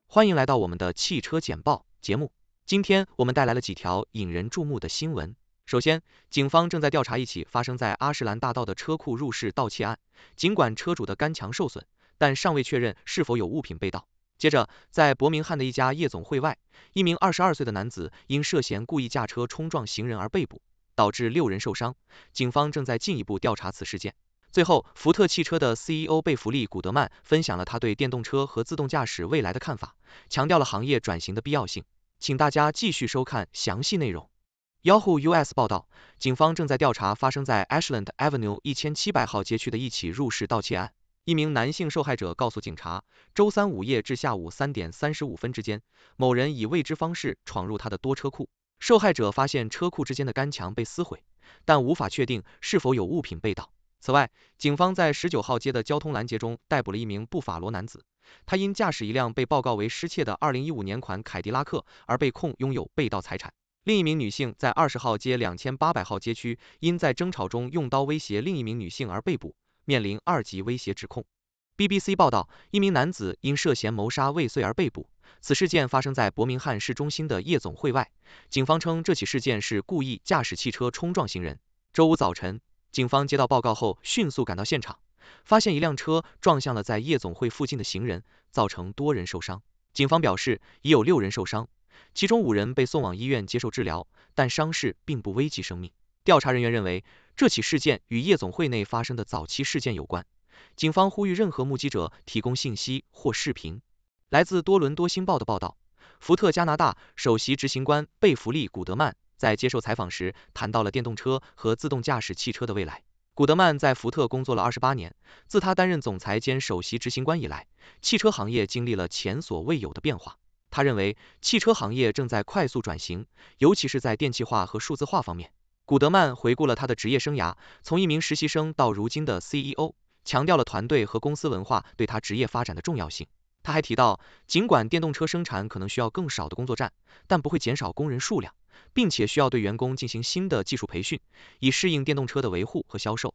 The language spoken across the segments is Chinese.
欢迎来到我们的汽车简报节目。今天我们带来了几条引人注目的新闻。首先，警方正在调查一起发生在阿什兰大道的车库入室盗窃案，尽管车主的干墙受损，但尚未确认是否有物品被盗。接着，在伯明翰的一家夜总会外，一名22岁的男子因涉嫌故意驾车冲撞行人而被捕，导致6人受伤。警方正在进一步调查此事件。最后，福特汽车的 CEO 贝弗利·古德曼分享了他对电动车和自动驾驶未来的看法，强调了行业转型的必要性。请大家继续收看详细内容。Yahoo US 报道，警方正在调查发生在 Ashland Avenue 1700号街区的一起入室盗窃案。一名男性受害者告诉警察，周三午夜至下午3点35分之间，某人以未知方式闯入他的多车库。受害者发现车库之间的干墙被撕毁，但无法确定是否有物品被盗。此外，警方在19号街的交通拦截中逮捕了一名布法罗男子，他因驾驶一辆被报告为失窃的2015年款凯迪拉克而被控拥有被盗财产。另一名女性在20号街2800号街区因在争吵中用刀威胁另一名女性而被捕，面临2级威胁指控。BBC 报道，一名男子因涉嫌谋杀未遂而被捕，此事件发生在伯明翰市中心的夜总会外。警方称这起事件是故意驾驶汽车冲撞行人。周五早晨，警方接到报告后迅速赶到现场，发现一辆车撞向了在夜总会附近的行人，造成多人受伤。警方表示，已有6人受伤，其中5人被送往医院接受治疗，但伤势并不危及生命。调查人员认为，这起事件与夜总会内发生的早期事件有关。警方呼吁任何目击者提供信息或视频。来自多伦多星报的报道，福特加拿大首席执行官贝弗利·古德曼在接受采访时谈到了电动车和自动驾驶汽车的未来。古德曼在福特工作了28年，自他担任总裁兼首席执行官以来，汽车行业经历了前所未有的变化。他认为，汽车行业正在快速转型，尤其是在电气化和数字化方面。古德曼回顾了他的职业生涯，从一名实习生到如今的 CEO， 强调了团队和公司文化对他职业发展的重要性。他还提到，尽管电动车生产可能需要更少的工作站，但不会减少工人数量，并且需要对员工进行新的技术培训，以适应电动车的维护和销售。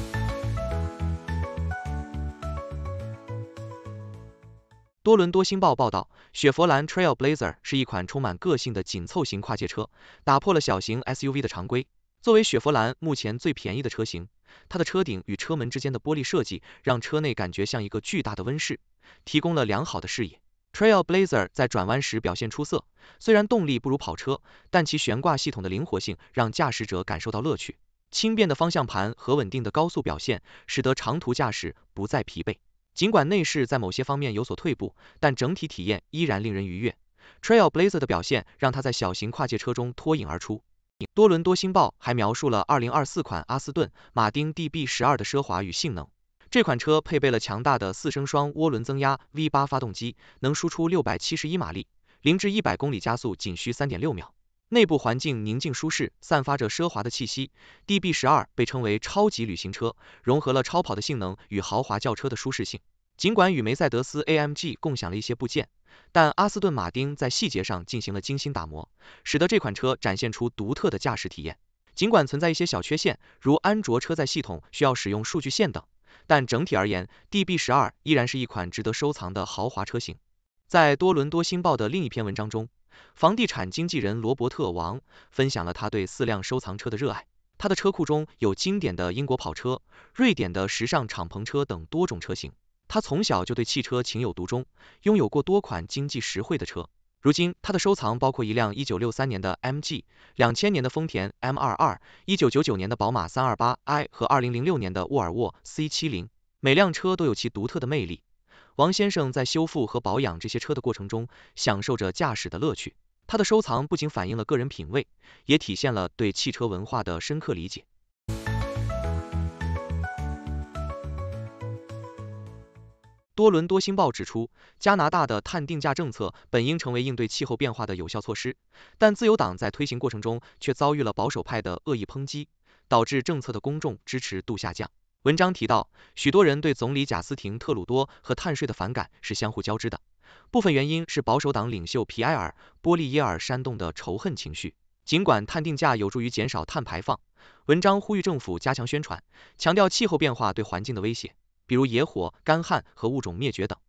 多伦多星报报道，雪佛兰 Trailblazer 是一款充满个性的紧凑型跨界车，打破了小型 SUV 的常规。作为雪佛兰目前最便宜的车型，它的车顶与车门之间的玻璃设计让车内感觉像一个巨大的温室，提供了良好的视野。Trailblazer 在转弯时表现出色，虽然动力不如跑车，但其悬挂系统的灵活性让驾驶者感受到乐趣。轻便的方向盘和稳定的高速表现，使得长途驾驶不再疲惫。尽管内饰在某些方面有所退步，但整体体验依然令人愉悦。Trailblazer 的表现让它在小型跨界车中脱颖而出。多伦多星报还描述了2024款阿斯顿马丁 DB12 的奢华与性能。这款车配备了强大的4升双涡轮增压 V8 发动机，能输出671马力，0至100公里加速仅需 3.6 秒。内部环境宁静舒适，散发着奢华的气息。DB12 被称为超级旅行车，融合了超跑的性能与豪华轿车的舒适性。尽管与梅赛德斯 AMG 共享了一些部件，但阿斯顿马丁在细节上进行了精心打磨，使得这款车展现出独特的驾驶体验。尽管存在一些小缺陷，如安卓车载系统需要使用数据线等，但整体而言 ，DB12 依然是一款值得收藏的豪华车型。在多伦多星报的另一篇文章中，房地产经纪人罗伯特·王分享了他对4辆收藏车的热爱。他的车库中有经典的英国跑车、瑞典的时尚敞篷车等多种车型。他从小就对汽车情有独钟，拥有过多款经济实惠的车。如今，他的收藏包括一辆1963年的 MG、2000年的丰田 M22、1999年的宝马 328i 和2006年的沃尔沃 C70。每辆车都有其独特的魅力。王先生在修复和保养这些车的过程中，享受着驾驶的乐趣。他的收藏不仅反映了个人品味，也体现了对汽车文化的深刻理解。多伦多星报指出，加拿大的碳定价政策本应成为应对气候变化的有效措施，但自由党在推行过程中却遭遇了保守派的恶意抨击，导致政策的公众支持度下降。文章提到，许多人对总理贾斯廷·特鲁多和碳税的反感是相互交织的，部分原因是保守党领袖皮埃尔·波利耶尔煽动的仇恨情绪。尽管碳定价有助于减少碳排放，文章呼吁政府加强宣传，强调气候变化对环境的威胁，比如野火、干旱和物种灭绝等，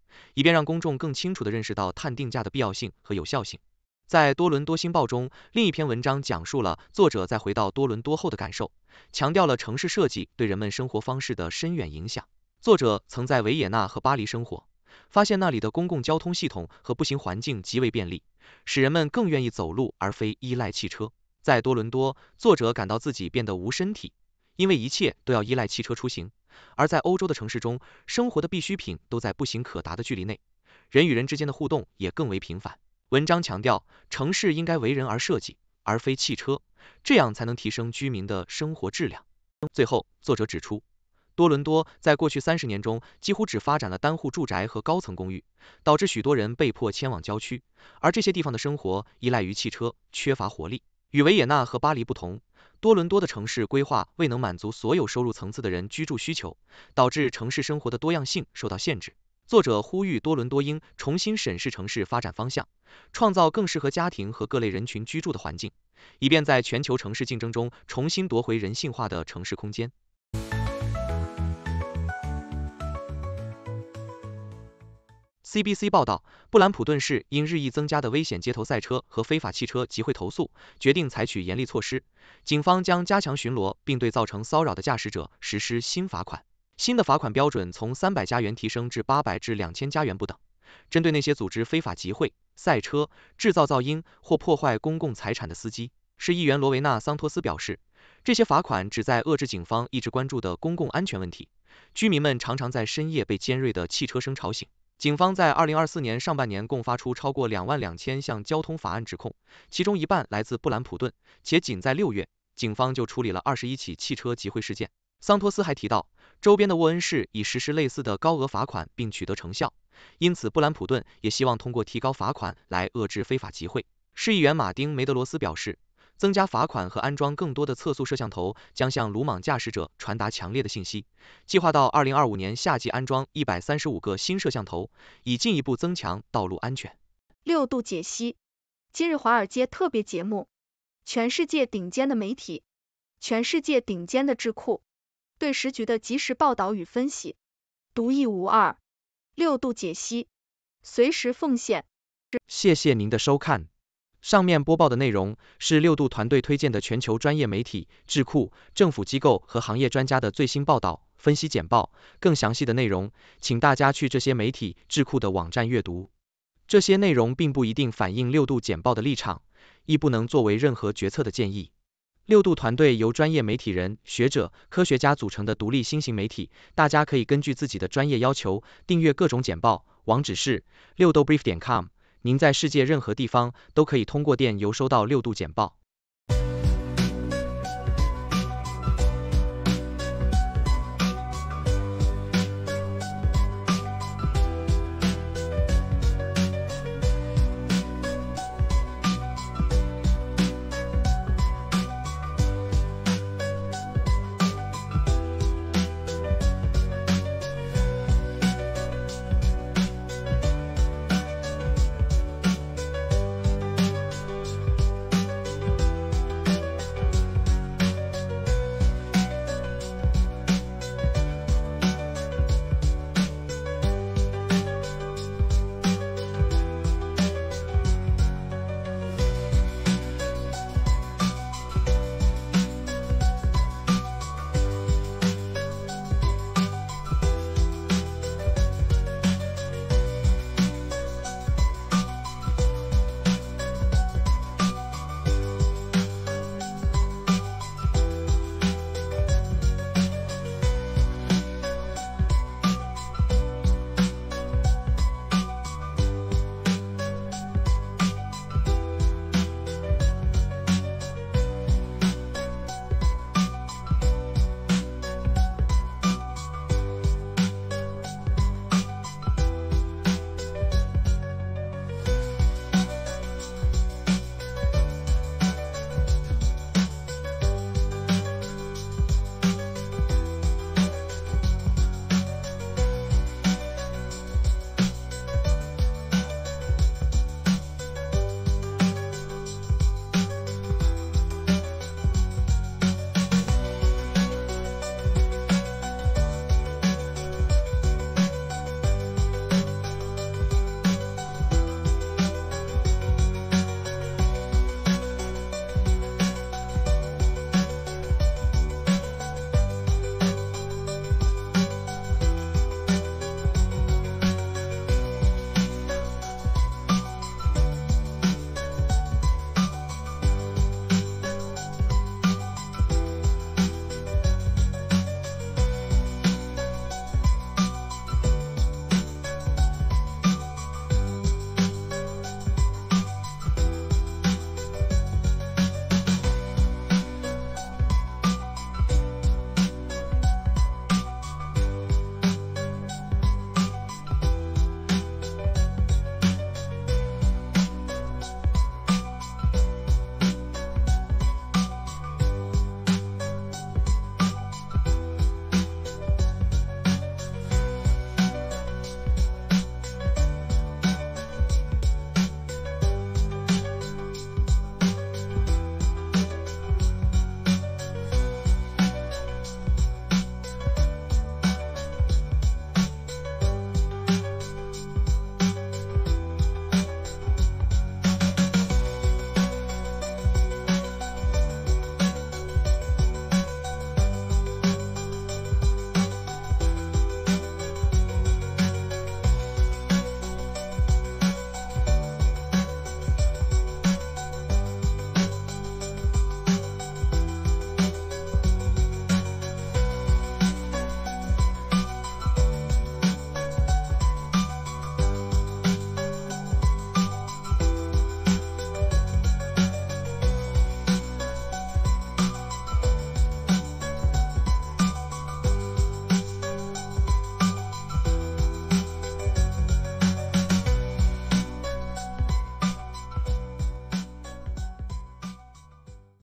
以便让公众更清楚地认识到碳定价的必要性和有效性。在多伦多星报中，另一篇文章讲述了作者在回到多伦多后的感受，强调了城市设计对人们生活方式的深远影响。作者曾在维也纳和巴黎生活，发现那里的公共交通系统和步行环境极为便利，使人们更愿意走路而非依赖汽车。在多伦多，作者感到自己变得无身体，因为一切都要依赖汽车出行。而在欧洲的城市中，生活的必需品都在步行可达的距离内，人与人之间的互动也更为频繁。文章强调，城市应该为人而设计，而非汽车，这样才能提升居民的生活质量。最后，作者指出，多伦多在过去30年中几乎只发展了单户住宅和高层公寓，导致许多人被迫迁往郊区，而这些地方的生活依赖于汽车，缺乏活力。与维也纳和巴黎不同，多伦多的城市规划未能满足所有收入层次的人居住需求，导致城市生活的多样性受到限制。作者呼吁多伦多应重新审视城市发展方向，创造更适合家庭和各类人群居住的环境，以便在全球城市竞争中重新夺回人性化的城市空间。CBC 报道，布兰普顿市因日益增加的危险街头赛车和非法汽车集会投诉，决定采取严厉措施。警方将加强巡逻，并对造成骚扰的驾驶者实施新罚款。新的罚款标准从300加元提升至800至2000加元不等。针对那些组织非法集会、赛车、制造噪音或破坏公共财产的司机，市议员罗维纳·桑托斯表示，这些罚款旨在遏制警方一直关注的公共安全问题。居民们常常在深夜被尖锐的汽车声吵醒。警方在2024年上半年共发出超过22000项交通法案指控，其中一半来自布兰普顿，且仅在6月，警方就处理了21起汽车集会事件。桑托斯还提到，周边的沃恩市已实施类似的高额罚款并取得成效，因此布兰普顿也希望通过提高罚款来遏制非法集会。市议员马丁·梅德罗斯表示，增加罚款和安装更多的测速摄像头将向鲁莽驾驶者传达强烈的信息，计划到2025年夏季安装135个新摄像头，以进一步增强道路安全。 6度解析，今日华尔街特别节目，全世界顶尖的媒体，全世界顶尖的智库，对时局的及时报道与分析，独一无二。6度解析，随时奉献。 谢谢您的收看。上面播报的内容是6度团队推荐的全球专业媒体、智库、政府机构和行业专家的最新报道、分析简报。更详细的内容，请大家去这些媒体、智库的网站阅读。这些内容并不一定反映6度简报的立场，亦不能作为任何决策的建议。6度团队由专业媒体人、学者、科学家组成的独立新型媒体，大家可以根据自己的专业要求订阅各种简报。网址是6度brief.com。您在世界任何地方都可以通过电邮收到6度简报。